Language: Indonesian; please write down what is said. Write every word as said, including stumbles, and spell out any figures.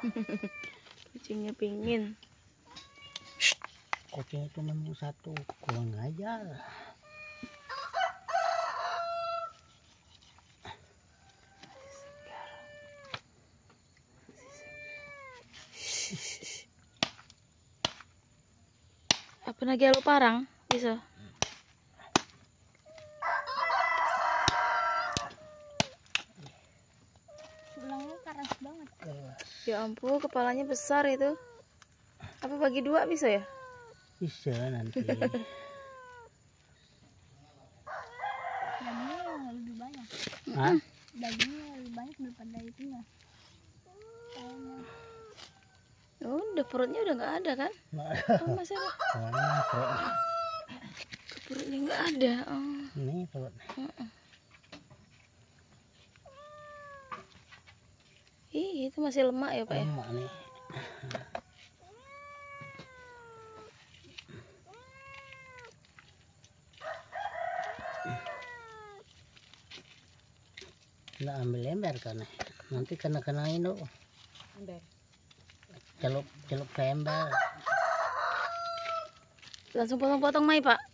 Kucingnya pingin. Kucing itu memang satu, kurang ajar. Apa lagi lu parang bisa? Tulangnya keras banget. Ya ampun, kepalanya besar itu. Apa bagi dua bisa ya? Bisa nanti. Dagingnya yang lebih banyak. Hah? Dagingnya lebih banyak daripada itunya. Kayaknya. Oh, udah perutnya udah nggak ada kan? Oh, masih ada. Soalnya perutnya. Perutnya nggak ada. Oh. Ini perutnya. Uh-uh. Ih, itu masih lemak ya Pak ya? Lemak nih. Nggak ambil ember kan? Nanti kena kenain dong. Ember. Celup celup ke ember. Langsung potong-potong Mai Pak.